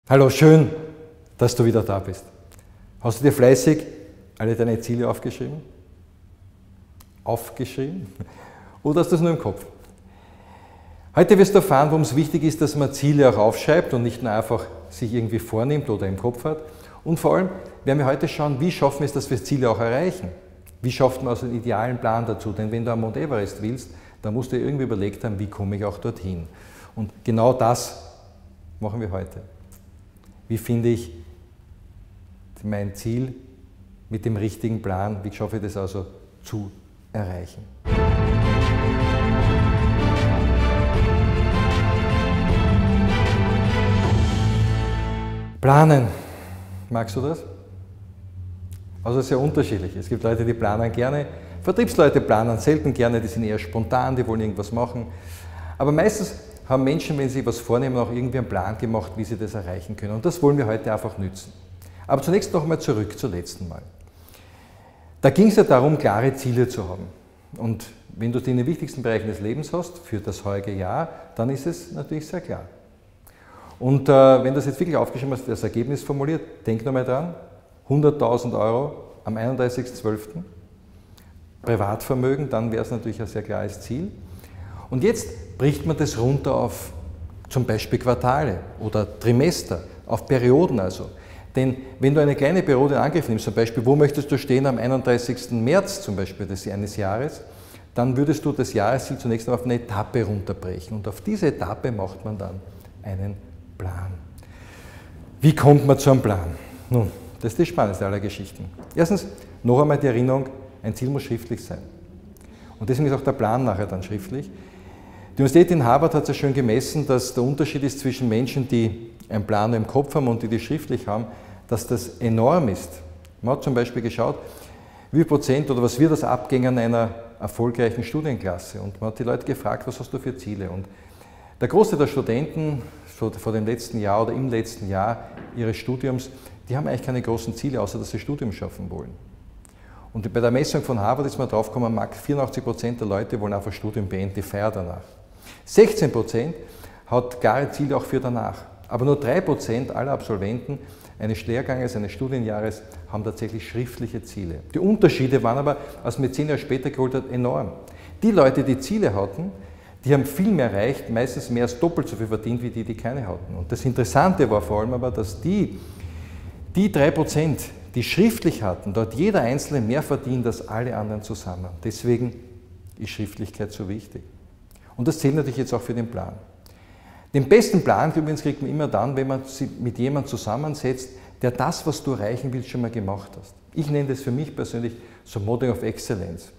Hallo, schön, dass du wieder da bist. Hast du dir fleißig alle deine Ziele aufgeschrieben? Oder hast du es nur im Kopf? Heute wirst du erfahren, warum es wichtig ist, dass man Ziele auch aufschreibt und nicht nur einfach sich irgendwie vornimmt oder im Kopf hat. Und vor allem werden wir heute schauen, wie schaffen wir es, dass wir Ziele auch erreichen. Wie schafft man also einen idealen Plan dazu? Denn wenn du am Mount Everest willst, dann musst du dir irgendwie überlegt haben, wie komme ich auch dorthin. Und genau das machen wir heute. Wie finde ich mein Ziel mit dem richtigen Plan? Wie schaffe ich das also zu erreichen? Planen. Magst du das? Also sehr unterschiedlich. Es gibt Leute, die planen gerne. Vertriebsleute planen selten gerne, die sind eher spontan, die wollen irgendwas machen. Aber meistens haben Menschen, wenn sie was vornehmen, auch irgendwie einen Plan gemacht, wie sie das erreichen können. Und das wollen wir heute einfach nützen. Aber zunächst noch einmal zurück zum letzten Mal. Da ging es ja darum, klare Ziele zu haben. Und wenn du die in den wichtigsten Bereichen des Lebens hast, für das heutige Jahr, dann ist es natürlich sehr klar. Und wenn du das jetzt wirklich aufgeschrieben hast, das Ergebnis formuliert, denk nochmal dran, 100.000 € am 31.12. Privatvermögen, dann wäre es natürlich ein sehr klares Ziel. Und jetzt bricht man das runter auf zum Beispiel Quartale oder Trimester, auf Perioden also. Denn wenn du eine kleine Periode in Angriff nimmst, zum Beispiel, wo möchtest du stehen am 31. März zum Beispiel eines Jahres, dann würdest du das Jahresziel zunächst auf eine Etappe runterbrechen. Und auf diese Etappe macht man dann einen Plan. Wie kommt man zu einem Plan? Nun, das ist die spannendste aller Geschichten. Erstens, noch einmal die Erinnerung, ein Ziel muss schriftlich sein. Und deswegen ist auch der Plan nachher dann schriftlich. Die Universität in Harvard hat sehr schön gemessen, dass der Unterschied ist zwischen Menschen, die einen Plan im Kopf haben und die schriftlich haben, dass das enorm ist. Man hat zum Beispiel geschaut, wie viel Prozent oder was wird das Abgängern einer erfolgreichen Studienklasse? Und man hat die Leute gefragt, was hast du für Ziele? Und der Großteil der Studenten vor dem letzten Jahr oder im letzten Jahr ihres Studiums, die haben eigentlich keine großen Ziele, außer dass sie Studium schaffen wollen. Und bei der Messung von Harvard ist man drauf gekommen, 84% der Leute wollen einfach Studium beenden, die feiern danach. 16% hat klare Ziele auch für danach. Aber nur 3% aller Absolventen eines Lehrganges, eines Studienjahres haben tatsächlich schriftliche Ziele. Die Unterschiede waren aber, als man 10 Jahre später geholt hat, enorm. Die Leute, die Ziele hatten, die haben viel mehr erreicht, meistens mehr als doppelt so viel verdient, wie die, die keine hatten. Und das Interessante war vor allem aber, dass die 3%, die schriftlich hatten, dort jeder Einzelne mehr verdient als alle anderen zusammen. Deswegen ist Schriftlichkeit so wichtig. Und das zählt natürlich jetzt auch für den Plan. Den besten Plan übrigens kriegt man immer dann, wenn man sich mit jemandem zusammensetzt, der das, was du erreichen willst, schon mal gemacht hast. Ich nenne das für mich persönlich so Modeling of Excellence.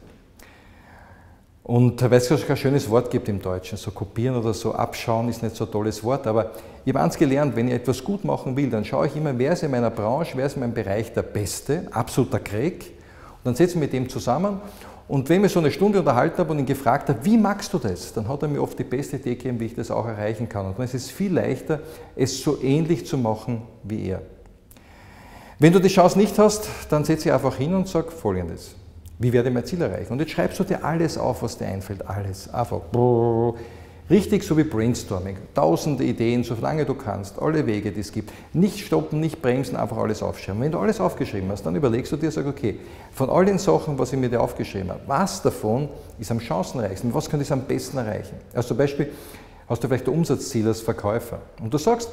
Und weil es kein schönes Wort gibt im Deutschen, so kopieren oder so abschauen ist nicht so ein tolles Wort, aber ich habe eins gelernt, wenn ich etwas gut machen will, dann schaue ich immer, wer ist in meiner Branche, wer ist in meinem Bereich der Beste, absoluter Crack, und dann setze ich mich mit dem zusammen. Und wenn ich so eine Stunde unterhalten habe und ihn gefragt habe, wie magst du das, dann hat er mir oft die beste Idee gegeben, wie ich das auch erreichen kann. Und dann ist es viel leichter, es so ähnlich zu machen wie er. Wenn du die Chance nicht hast, dann setze ich einfach hin und sage Folgendes. Wie werde ich mein Ziel erreichen? Und jetzt schreibst du dir alles auf, was dir einfällt, alles. Einfach richtig so wie Brainstorming. Tausende Ideen, solange du kannst, alle Wege, die es gibt. Nicht stoppen, nicht bremsen, einfach alles aufschreiben. Wenn du alles aufgeschrieben hast, dann überlegst du dir, sag, okay, von all den Sachen, was ich mir dir aufgeschrieben habe, was davon ist am chancenreichsten? Was könnte ich am besten erreichen? Also zum Beispiel hast du vielleicht ein Umsatzziel als Verkäufer und du sagst,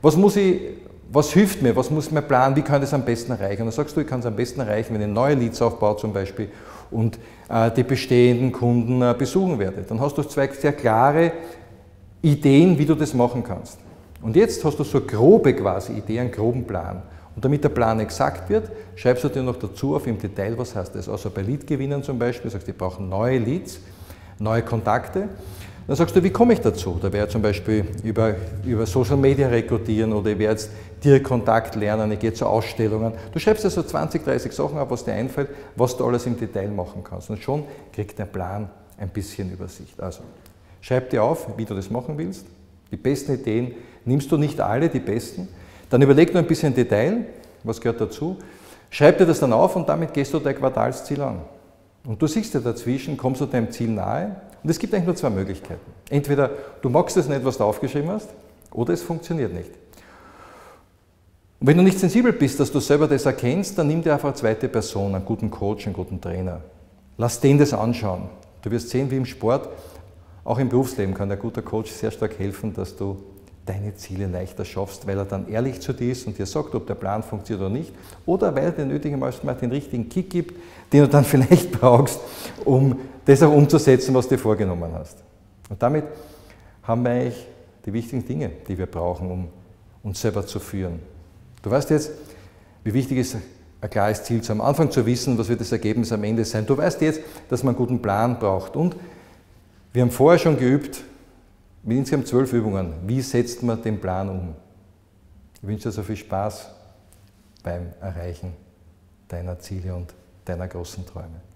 was hilft mir, was muss mein Plan, wie kann ich das am besten erreichen? Und dann sagst du, ich kann es am besten erreichen, wenn ich neue Leads aufbaue zum Beispiel und die bestehenden Kunden besuchen werde. Dann hast du zwei sehr klare Ideen, wie du das machen kannst. Und jetzt hast du so eine grobe quasi Idee, einen groben Plan. Und damit der Plan exakt wird, schreibst du dir noch dazu auf im Detail, was heißt das. Also bei Leadgewinnern zum Beispiel, sagst du, die brauchen neue Leads, neue Kontakte. Dann sagst du, wie komme ich dazu? Da wäre zum Beispiel über Social Media rekrutieren oder ich werde jetzt direkt Kontakt lernen, ich gehe zu Ausstellungen. Du schreibst dir so 20, 30 Sachen auf, was dir einfällt, was du alles im Detail machen kannst. Und schon kriegt der Plan ein bisschen Übersicht. Also, schreib dir auf, wie du das machen willst. Die besten Ideen nimmst du nicht alle, die besten. Dann überleg nur ein bisschen Detail, was gehört dazu. Schreib dir das dann auf und damit gehst du dein Quartalsziel an. Und du siehst ja dazwischen, kommst du deinem Ziel nahe. Und es gibt eigentlich nur zwei Möglichkeiten. Entweder du magst es nicht, was du aufgeschrieben hast, oder es funktioniert nicht. Und wenn du nicht sensibel bist, dass du selber das erkennst, dann nimm dir einfach eine zweite Person, einen guten Coach, einen guten Trainer. Lass den das anschauen. Du wirst sehen, wie im Sport, auch im Berufsleben kann ein guter Coach sehr stark helfen, dass du deine Ziele leichter schaffst, weil er dann ehrlich zu dir ist und dir sagt, ob der Plan funktioniert oder nicht, oder weil er dir nötigerweise den richtigen Kick gibt, den du dann vielleicht brauchst, um das auch umzusetzen, was du dir vorgenommen hast. Und damit haben wir eigentlich die wichtigen Dinge, die wir brauchen, um uns selber zu führen. Du weißt jetzt, wie wichtig es ist, ein klares Ziel zu am Anfang zu wissen, was wird das Ergebnis am Ende sein. Du weißt jetzt, dass man einen guten Plan braucht. Und wir haben vorher schon geübt, mit insgesamt 12 Übungen, wie setzt man den Plan um. Ich wünsche dir so viel Spaß beim Erreichen deiner Ziele und deiner großen Träume.